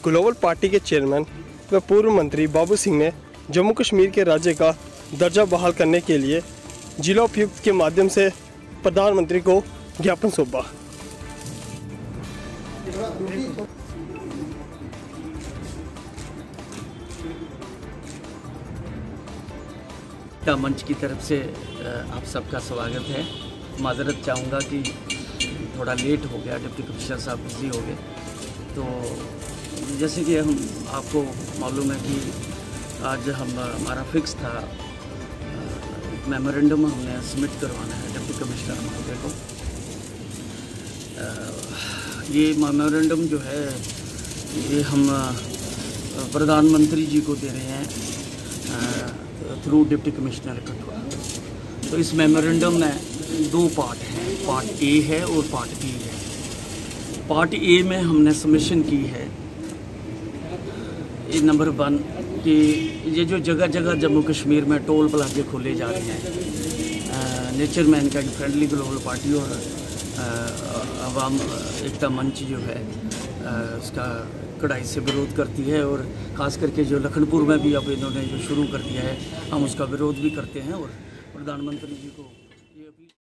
Global party के chairman व पूर्व मंत्री बाबू सिंह ने जम्मू कश्मीर के राज्य का दर्जा बहाल करने के लिए जिला उपायुक्त के माध्यम से प्रधानमंत्री को ज्ञापन सौंपा। मंच की तरफ से आप सबका स्वागत है। माजरत चाहूँगा कि थोड़ा लेट हो गया, डिप्टी कमिश्नर साहब बिजी हो गए। तो जैसे कि हम आपको मालूम है कि आज हमारा फिक्स था, मेमोरेंडम हमने सबमिट करवाना है डिप्टी कमिश्नर महोदय को। ये मेमोरेंडम जो है ये हम प्रधानमंत्री जी को दे रहे हैं थ्रू डिप्टी कमिश्नर कठुआ। तो इस मेमोरेंडम में दो पार्ट हैं, पार्ट ए है और पार्ट बी है। पार्ट ए में हमने सबमिशन की है ये नंबर 1 कि ये जो जगह जगह जम्मू कश्मीर में टोल प्लाजे खोले जा रहे हैं, नेचर मैन का फ्रेंडली ग्लोबल पार्टी और अवाम एकता मंच जो है उसका कड़ाई से विरोध करती है। और ख़ास करके जो लखनपुर में भी अब इन्होंने जो शुरू कर दिया है, हम उसका विरोध भी करते हैं और प्रधानमंत्री जी को